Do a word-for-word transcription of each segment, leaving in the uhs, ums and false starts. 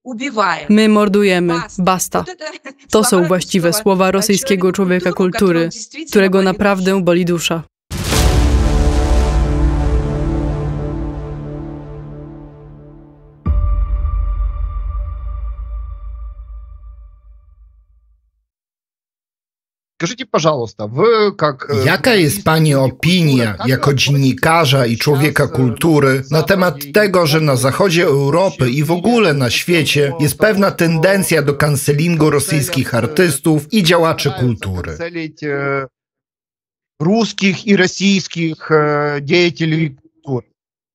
My mordujemy, basta. To są właściwe słowa rosyjskiego człowieka kultury, którego naprawdę boli dusza. Jaka jest Pani opinia jako dziennikarza i człowieka kultury na temat tego, że na zachodzie Europy i w ogóle na świecie jest pewna tendencja do cancelingu rosyjskich artystów i działaczy kultury? Ruskich i rosyjskich działaczy kultury.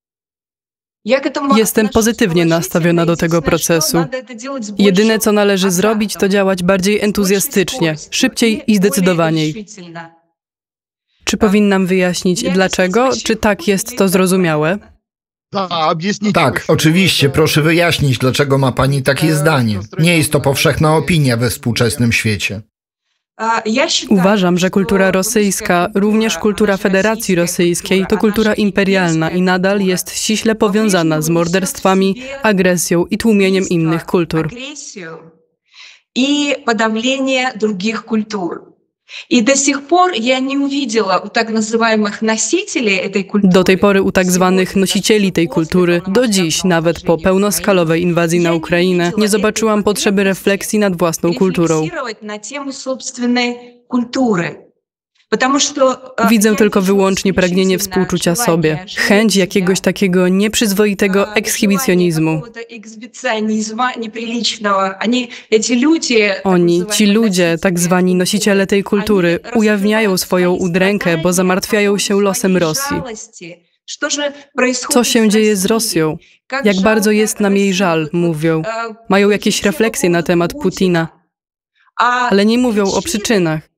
Jestem pozytywnie nastawiona do tego procesu. Jedyne, co należy zrobić, to działać bardziej entuzjastycznie, szybciej i zdecydowaniej. Czy powinnam wyjaśnić dlaczego? Czy tak jest to zrozumiałe? Tak, oczywiście. Proszę wyjaśnić, dlaczego ma Pani takie zdanie. Nie jest to powszechna opinia we współczesnym świecie. Uważam, że kultura rosyjska, również kultura Federacji Rosyjskiej, to kultura imperialna i nadal jest ściśle powiązana z morderstwami, agresją i tłumieniem innych kultur. I podawlenie drugich kultur. I do сих пор я не увидела у так называемых носителей этой культуры. Do tej pory u tak zwanych nosicieli tej kultury, do dziś, nawet po pełnoskalowej inwazji na Ukrainę, nie zobaczyłam potrzeby refleksji nad własną kulturą. Widzę tylko wyłącznie pragnienie współczucia sobie, chęć jakiegoś takiego nieprzyzwoitego ekshibicjonizmu. Oni, ci ludzie, tak zwani nosiciele tej kultury, ujawniają swoją udrękę, bo zamartwiają się losem Rosji. Co się dzieje z Rosją? Jak bardzo jest nam jej żal, mówią. Mają jakieś refleksje na temat Putina, ale nie mówią o przyczynach.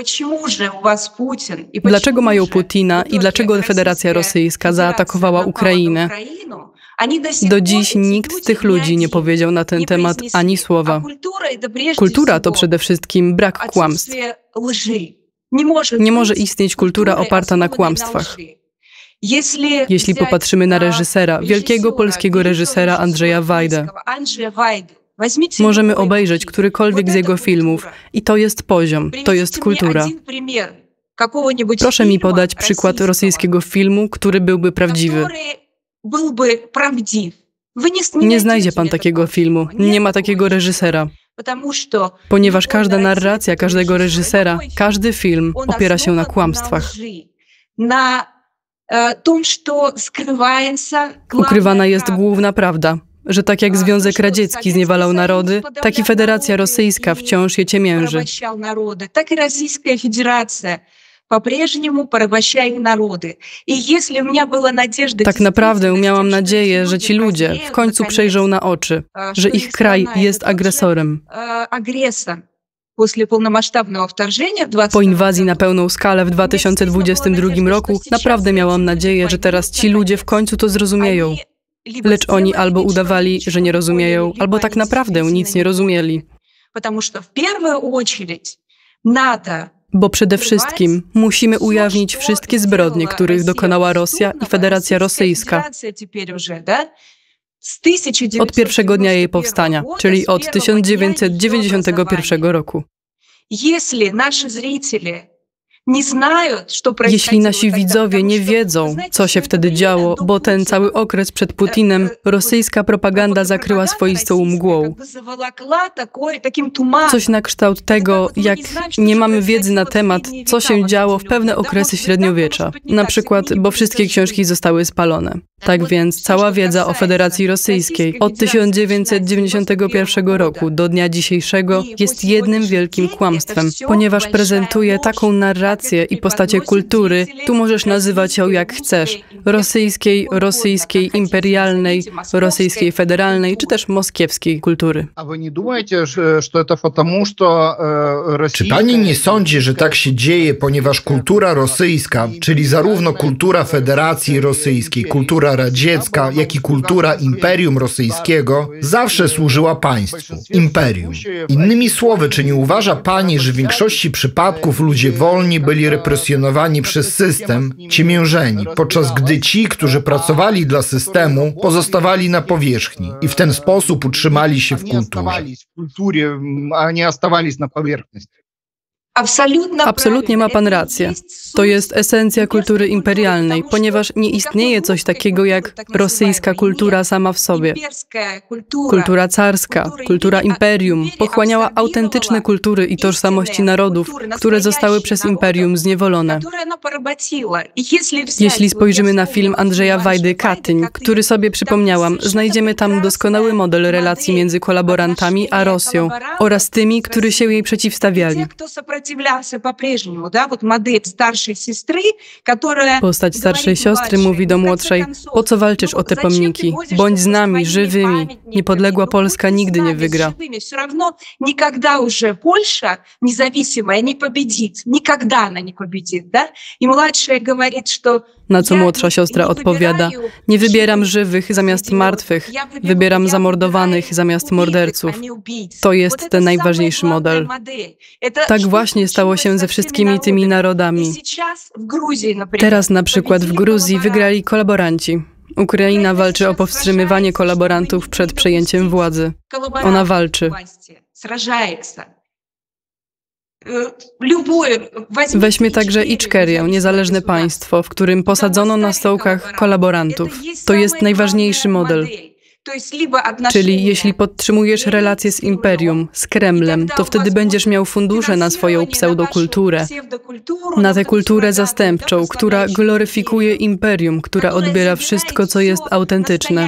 Dlaczego mają Putina i dlaczego Federacja Rosyjska zaatakowała Ukrainę? Do dziś nikt z tych ludzi nie powiedział na ten temat ani słowa. Kultura to przede wszystkim brak kłamstw. Nie może istnieć kultura oparta na kłamstwach. Jeśli popatrzymy na reżysera, wielkiego polskiego reżysera Andrzeja Wajdę, możemy obejrzeć którykolwiek z jego filmów i to jest poziom, to jest kultura. Proszę mi podać przykład rosyjskiego filmu, który byłby prawdziwy. Nie znajdzie pan takiego filmu, nie ma takiego reżysera. Ponieważ każda narracja każdego reżysera, każdy film opiera się na kłamstwach. Ukrywana jest główna prawda, że tak jak Związek Radziecki zniewalał narody, tak i Federacja Rosyjska wciąż je ciemięży. Tak i Rosyjska Federacja по-прежнему порабощает народы. И если у меня была надежда... Tak naprawdę miałam nadzieję, że ci ludzie w końcu przejrzą na oczy, że ich kraj jest agresorem. Po inwazji na pełną skalę w dwa tysiące dwudziestym drugim roku naprawdę miałam nadzieję, że teraz ci ludzie w końcu to zrozumieją. Lecz oni albo udawali, że nie rozumieją, albo tak naprawdę nic nie rozumieli. Bo przede wszystkim musimy ujawnić wszystkie zbrodnie, których dokonała Rosja i Federacja Rosyjska od pierwszego dnia jej powstania, czyli od tysiąc dziewięćset dziewięćdziesiątego pierwszego roku. Jeśli nasi widzowie nie wiedzą, co się wtedy działo, bo ten cały okres przed Putinem rosyjska propaganda zakryła swoistą mgłą. Coś na kształt tego, jak nie mamy wiedzy na temat, co się działo w pewne okresy średniowiecza. Na przykład, bo wszystkie książki zostały spalone. Tak więc cała wiedza o Federacji Rosyjskiej od tysiąc dziewięćset dziewięćdziesiątego pierwszego roku do dnia dzisiejszego jest jednym wielkim kłamstwem, ponieważ prezentuje taką narrację i postacie kultury, tu możesz nazywać ją jak chcesz, rosyjskiej, rosyjskiej imperialnej, rosyjskiej federalnej, czy też moskiewskiej kultury. Czy pani nie sądzi, że tak się dzieje, ponieważ kultura rosyjska, czyli zarówno kultura Federacji Rosyjskiej, kultura radziecka, jak i kultura Imperium Rosyjskiego zawsze służyła państwu, imperium. Innymi słowy, czy nie uważa pani, że w większości przypadków ludzie wolni byli represjonowani przez system, ciemiężeni, podczas gdy ci, którzy pracowali dla systemu, pozostawali na powierzchni i w ten sposób utrzymali się w kulturze. Absolutnie ma pan rację. To jest esencja kultury imperialnej, ponieważ nie istnieje coś takiego jak rosyjska kultura sama w sobie. Kultura carska, kultura imperium pochłaniała autentyczne kultury i tożsamości narodów, które zostały przez imperium zniewolone. Jeśli spojrzymy na film Andrzeja Wajdy Katyń, który sobie przypomniałam, znajdziemy tam doskonały model relacji między kolaborantami a Rosją oraz tymi, którzy się jej przeciwstawiali. Postać starszej siostry mówi do młodszej: po co walczysz o te pomniki? Bądź z nami, żywymi. Niepodległa Polska nigdy nie wygra. Na co młodsza siostra odpowiada: nie wybieram żywych zamiast martwych, wybieram zamordowanych zamiast morderców. To jest ten najważniejszy model. Tak właśnie stało się ze wszystkimi tymi narodami. Teraz na przykład w Gruzji wygrali kolaboranci. Ukraina walczy o powstrzymywanie kolaborantów przed przejęciem władzy. Ona walczy. Weźmy także Iczkerię, niezależne państwo, w którym posadzono na stołkach kolaborantów. To jest najważniejszy model. Czyli jeśli podtrzymujesz relacje z imperium, z Kremlem, to wtedy będziesz miał fundusze na swoją pseudokulturę, na tę kulturę zastępczą, która gloryfikuje imperium, która odbiera wszystko, co jest autentyczne.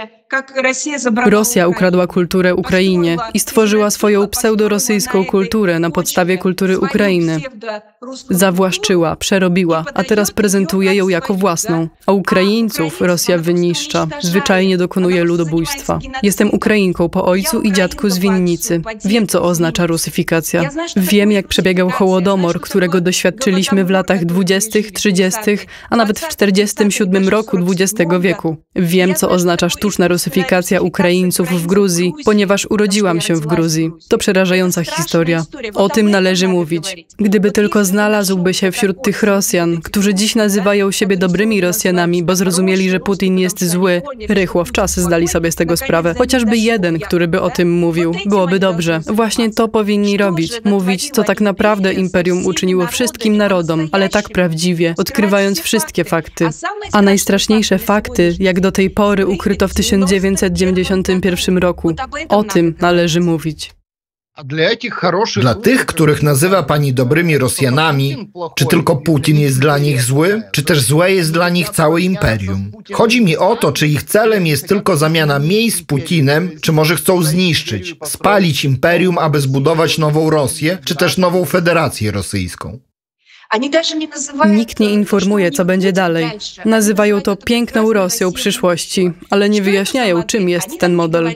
Rosja ukradła kulturę Ukrainie i stworzyła swoją pseudorosyjską kulturę na podstawie kultury Ukrainy. Zawłaszczyła, przerobiła, a teraz prezentuje ją jako własną. A Ukraińców Rosja wyniszcza, zwyczajnie dokonuje ludobójstwa. Jestem Ukrainką po ojcu i dziadku z Winnicy. Wiem, co oznacza rusyfikacja. Wiem, jak przebiegał Hołodomor, którego doświadczyliśmy w latach dwudziestych, trzydziestych, a nawet w czterdziestym siódmym roku dwudziestego wieku. Wiem, co oznacza sztuczna rusyfikacja Ukraińców w Gruzji, ponieważ urodziłam się w Gruzji. To przerażająca historia. O tym należy mówić. Gdyby tylko znalazłby się wśród tych Rosjan, którzy dziś nazywają siebie dobrymi Rosjanami, bo zrozumieli, że Putin jest zły, rychło w czas zdali sobie z tego sprawę. Chociażby jeden, który by o tym mówił. Byłoby dobrze. Właśnie to powinni robić. Mówić, co tak naprawdę imperium uczyniło wszystkim narodom, ale tak prawdziwie, odkrywając wszystkie fakty. A najstraszniejsze fakty, jak do tej pory ukryto w tysiąc dziewięćset dziewięćdziesiątym pierwszym roku. O tym należy mówić. Dla tych, których nazywa pani dobrymi Rosjanami, czy tylko Putin jest dla nich zły, czy też złe jest dla nich całe imperium? Chodzi mi o to, czy ich celem jest tylko zamiana miejsc z Putinem, czy może chcą zniszczyć, spalić imperium, aby zbudować nową Rosję, czy też nową Federację Rosyjską. Nikt nie informuje, co będzie dalej. Nazywają to piękną Rosją przyszłości, ale nie wyjaśniają, czym jest ten model.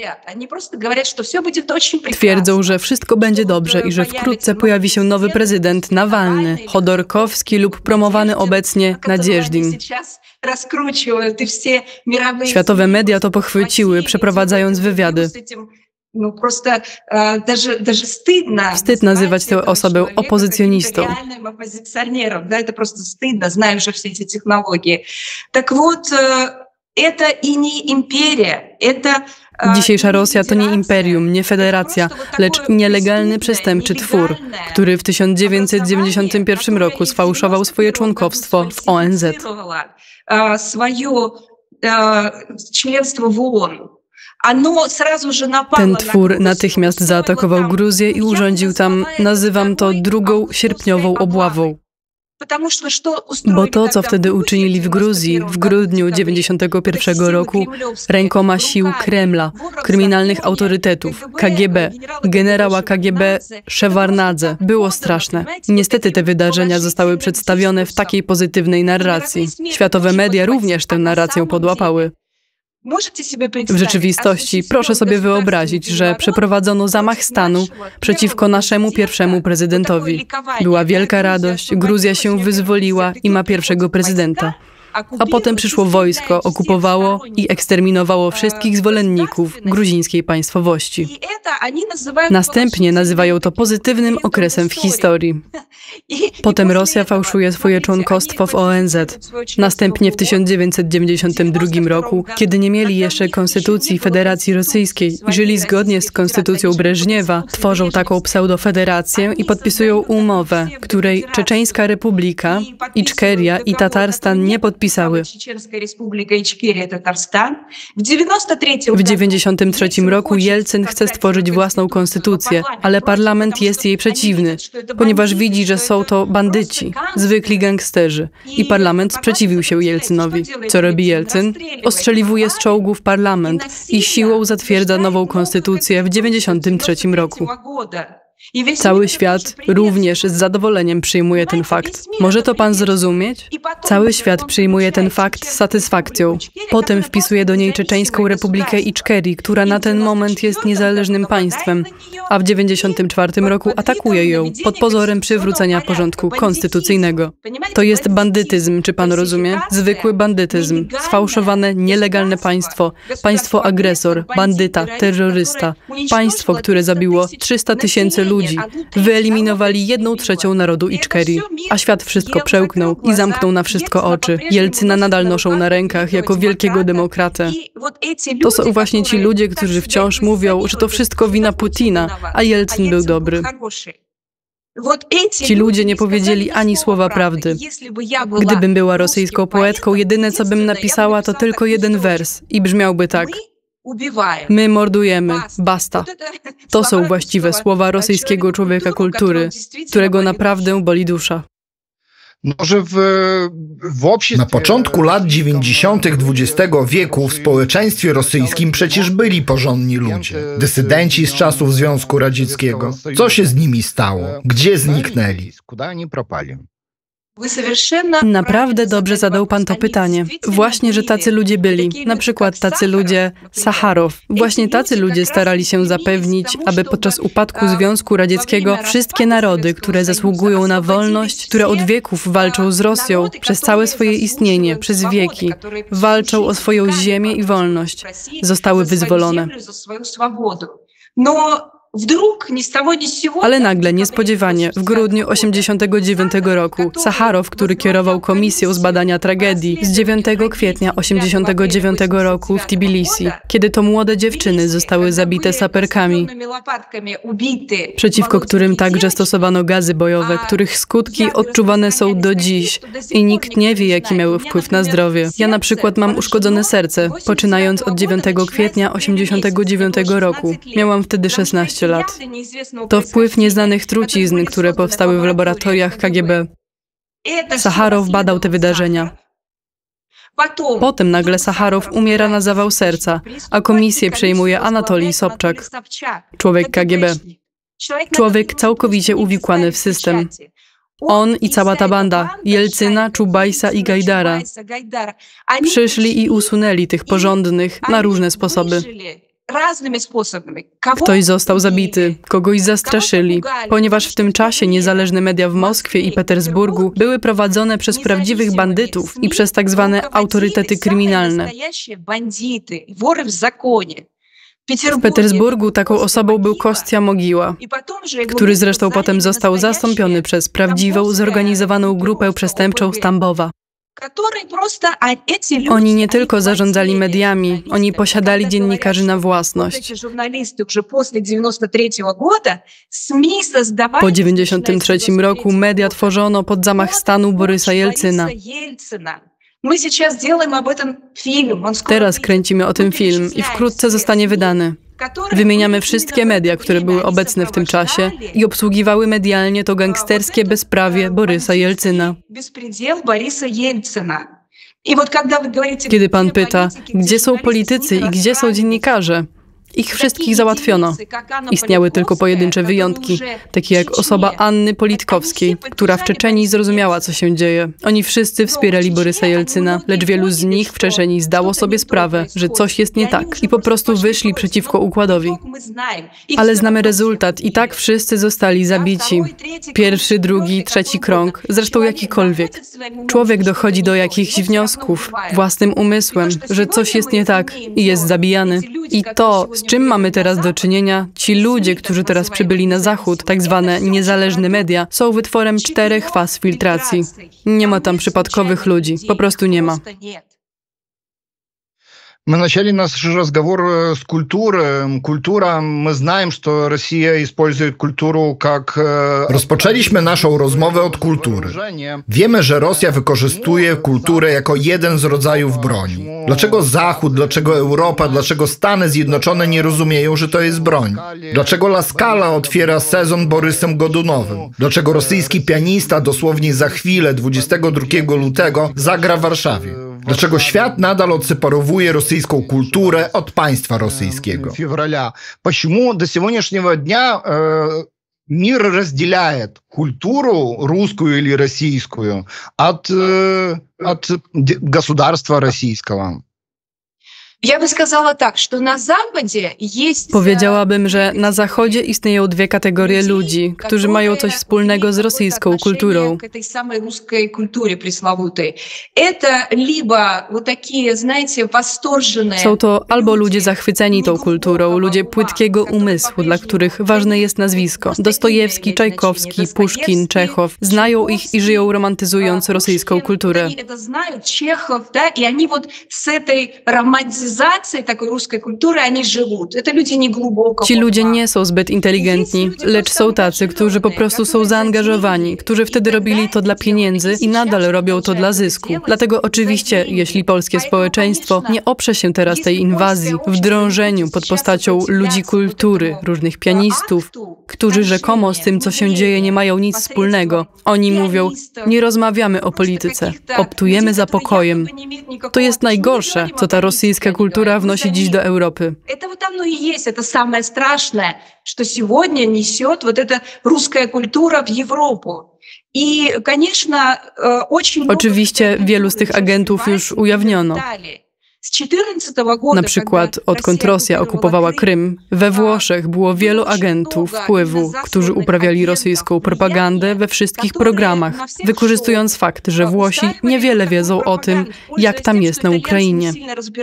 Twierdzą, że wszystko będzie dobrze i że wkrótce pojawi się nowy prezydent Nawalny, Chodorkowski lub promowany obecnie Nadzieżdin. Światowe media to pochwyciły, przeprowadzając wywiady. Wstyd nazywać tę osobę opozycjonistą. Dzisiejsza Rosja to nie imperium, nie federacja, lecz nielegalny przestępczy twór, który w tysiąc dziewięćset dziewięćdziesiątym pierwszym roku sfałszował swoje członkowstwo w O N Z. Ten twór natychmiast zaatakował Gruzję i urządził tam, nazywam to drugą sierpniową obławą. Bo to, co wtedy uczynili w Gruzji w grudniu dziewięćdziesiątego pierwszego roku rękoma sił Kremla, kryminalnych autorytetów, K G B, generała K G B Szewarnadze, było straszne. Niestety te wydarzenia zostały przedstawione w takiej pozytywnej narracji. Światowe media również tę narrację podłapały. W rzeczywistości proszę sobie wyobrazić, że przeprowadzono zamach stanu przeciwko naszemu pierwszemu prezydentowi. Była wielka radość, Gruzja się wyzwoliła i ma pierwszego prezydenta. a potem przyszło wojsko, okupowało i eksterminowało wszystkich zwolenników gruzińskiej państwowości. Następnie nazywają to pozytywnym okresem w historii. Potem Rosja fałszuje swoje członkostwo w O N Z. Następnie w tysiąc dziewięćset dziewięćdziesiątym drugim roku, kiedy nie mieli jeszcze konstytucji Federacji Rosyjskiej i żyli zgodnie z konstytucją Breżniewa, tworzą taką pseudofederację i podpisują umowę, której Czeczeńska Republika, Iczkeria i Tatarstan nie podpisały. W dziewięćdziesiątym trzecim roku Jelcyn chce stworzyć własną konstytucję, ale parlament jest jej przeciwny, ponieważ widzi, że są to bandyci, zwykli gangsterzy. I parlament sprzeciwił się Jelcynowi. Co robi Jelcyn? Ostrzeliwuje z czołgów parlament i siłą zatwierdza nową konstytucję w dziewięćdziesiątym trzecim roku. Cały świat również z zadowoleniem przyjmuje ten fakt. Może to pan zrozumieć? Cały świat przyjmuje ten fakt z satysfakcją. Potem wpisuje do niej Czeczeńską Republikę Iczkerii, która na ten moment jest niezależnym państwem, a w dziewięćdziesiątym czwartym roku atakuje ją pod pozorem przywrócenia porządku konstytucyjnego. To jest bandytyzm, czy pan rozumie? Zwykły bandytyzm, sfałszowane, nielegalne państwo, państwo agresor, bandyta, terrorysta, państwo, które zabiło trzysta tysięcy ludzi. Wyeliminowali jedną trzecią narodu Iczkerii, a świat wszystko przełknął i zamknął na wszystko oczy. Jelcyna nadal noszą na rękach jako wielkiego demokratę. To są właśnie ci ludzie, którzy wciąż mówią, że to wszystko wina Putina, a Jelcyn był dobry. Ci ludzie nie powiedzieli ani słowa prawdy. Gdybym była rosyjską poetką, jedyne co bym napisała to tylko jeden wers i brzmiałby tak: my mordujemy, basta. To są właściwe słowa rosyjskiego człowieka kultury, którego naprawdę boli dusza. Na początku lat dziewięćdziesiątych dwudziestego wieku w społeczeństwie rosyjskim przecież byli porządni ludzie. Dysydenci z czasów Związku Radzieckiego. Co się z nimi stało? Gdzie zniknęli? Naprawdę dobrze zadał pan to pytanie. Właśnie, że tacy ludzie byli. Na przykład tacy ludzie Sacharow. Właśnie tacy ludzie starali się zapewnić, aby podczas upadku Związku Radzieckiego wszystkie narody, które zasługują na wolność, które od wieków walczą z Rosją, przez całe swoje istnienie, przez wieki, walczą o swoją ziemię i wolność, zostały wyzwolone. Ale nagle, niespodziewanie, w grudniu osiemdziesiątego dziewiątego roku Sacharow, który kierował komisją z badania tragedii z dziewiątego kwietnia osiemdziesiątego dziewiątego roku w Tbilisi, kiedy to młode dziewczyny zostały zabite saperkami, przeciwko którym także stosowano gazy bojowe, których skutki odczuwane są do dziś i nikt nie wie, jaki miały wpływ na zdrowie. Ja na przykład mam uszkodzone serce, poczynając od dziewiątego kwietnia osiemdziesiątego dziewiątego roku. Miałam wtedy szesnaście lat. To wpływ nieznanych trucizn, które powstały w laboratoriach K G B. Sacharow badał te wydarzenia. Potem nagle Sacharow umiera na zawał serca, a komisję przejmuje Anatolij Sobczak, człowiek K G B. Człowiek całkowicie uwikłany w system. On i cała ta banda, Jelcyna, Czubajsa i Gajdara, przyszli i usunęli tych porządnych na różne sposoby. Ktoś został zabity, kogoś zastraszyli, ponieważ w tym czasie niezależne media w Moskwie i Petersburgu były prowadzone przez prawdziwych bandytów i przez tak zwane autorytety kryminalne. W Petersburgu taką osobą był Kostya Mogiła, który zresztą potem został zastąpiony przez prawdziwą, zorganizowaną grupę przestępczą z Tambowa. Oni nie tylko zarządzali mediami, oni posiadali dziennikarzy na własność. Po dziewięćdziesiątym trzecim roku media tworzono pod zamach stanu Borysa Jelcyna. Teraz kręcimy o tym film i wkrótce zostanie wydany. Wymieniamy wszystkie media, które były obecne w tym czasie i obsługiwały medialnie to gangsterskie bezprawie Borysa Jelcyna. Kiedy pan pyta, gdzie są politycy i gdzie są dziennikarze? Ich wszystkich załatwiono. Istniały tylko pojedyncze wyjątki, takie jak osoba Anny Politkowskiej, która w Czeczenii zrozumiała, co się dzieje. Oni wszyscy wspierali Borysa Jelcyna, lecz wielu z nich w Czeczenii zdało sobie sprawę, że coś jest nie tak i po prostu wyszli przeciwko układowi. Ale znamy rezultat i tak wszyscy zostali zabici. Pierwszy, drugi, trzeci krąg, zresztą jakikolwiek. Człowiek dochodzi do jakichś wniosków własnym umysłem, że coś jest nie tak i jest zabijany. I to, z czym mamy teraz do czynienia, ci ludzie, którzy teraz przybyli na zachód, tak zwane niezależne media, są wytworem czterech faz filtracji. Nie ma tam przypadkowych ludzi, po prostu nie ma. Мы начали наш разговор с культуры. Культура, мы знаем, что Россия использует культуру как... Rozpoczęliśmy naszą rozmowę od kultury. Wiemy, że Rosja wykorzystuje kulturę jako jeden z rodzajów broni. Dlaczego Zachód, dlaczego Europa, dlaczego Stany Zjednoczone nie rozumieją, że to jest broń? Dlaczego La Scala otwiera sezon Borysem Godunowym? Dlaczego rosyjski pianista dosłownie za chwilę, dwudziestego drugiego lutego, zagra w Warszawie? Dlaczego świat nadal odseparowuje rosyjską kulturę od państwa rosyjskiego? Февраля. Почему до сегодняшнего дня э, мир разделяет культуру русскую или российскую от, э, от государства российского? Ja bym сказала tak, że na Zachodzie jest... Powiedziałabym, że na Zachodzie istnieją dwie kategorie ludzi, którzy mają coś wspólnego z rosyjską kulturą. Są to albo ludzie zachwyceni tą kulturą, ludzie płytkiego umysłu, dla których ważne jest nazwisko. Dostojewski, Czajkowski, Puszkin, Czechow znają ich i żyją romantyzując rosyjską kulturę. Ci ludzie nie są zbyt inteligentni, lecz są tacy, którzy po prostu są zaangażowani, którzy wtedy robili to dla pieniędzy i nadal robią to dla zysku. Dlatego oczywiście, jeśli polskie społeczeństwo nie oprze się teraz tej inwazji w drążeniu pod postacią ludzi kultury, różnych pianistów, którzy rzekomo z tym, co się dzieje, nie mają nic wspólnego. Oni mówią, nie rozmawiamy o polityce, optujemy za pokojem. To jest najgorsze, co ta rosyjska kultura wnosi dziś do Europy. Это вот оно и есть, это самое страшное, что сегодня несет вот эта русская культура в Европу. I, конечно, очень Oczywiście wielu z tych agentów już ujawniono. Na przykład, odkąd Rosja okupowała Krym, we Włoszech było wielu agentów wpływu, którzy uprawiali rosyjską propagandę we wszystkich programach, wykorzystując fakt, że Włosi niewiele wiedzą o tym, jak tam jest na Ukrainie.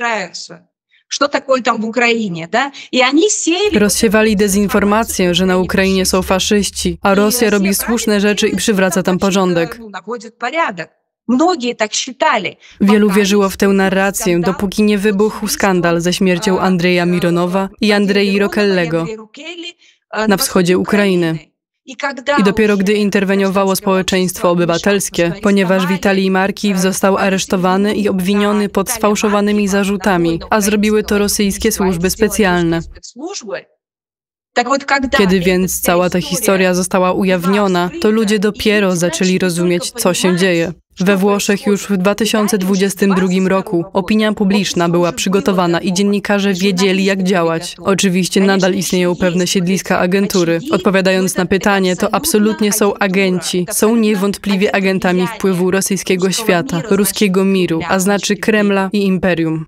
Rozsiewali dezinformację, że na Ukrainie są faszyści, a Rosja robi słuszne rzeczy i przywraca tam porządek. Wielu wierzyło w tę narrację, dopóki nie wybuchł skandal ze śmiercią Andrzeja Mironowa i Andrei Rokellego na wschodzie Ukrainy. I dopiero gdy interweniowało społeczeństwo obywatelskie, ponieważ Witalij Markiw został aresztowany i obwiniony pod sfałszowanymi zarzutami, a zrobiły to rosyjskie służby specjalne. Kiedy więc cała ta historia została ujawniona, to ludzie dopiero zaczęli rozumieć, co się dzieje. We Włoszech już w dwa tysiące dwudziestym drugim roku opinia publiczna była przygotowana i dziennikarze wiedzieli, jak działać. Oczywiście nadal istnieją pewne siedliska agentury. Odpowiadając na pytanie, to absolutnie są agenci. Są niewątpliwie agentami wpływu rosyjskiego świata, ruskiego miru, a znaczy Kremla i imperium.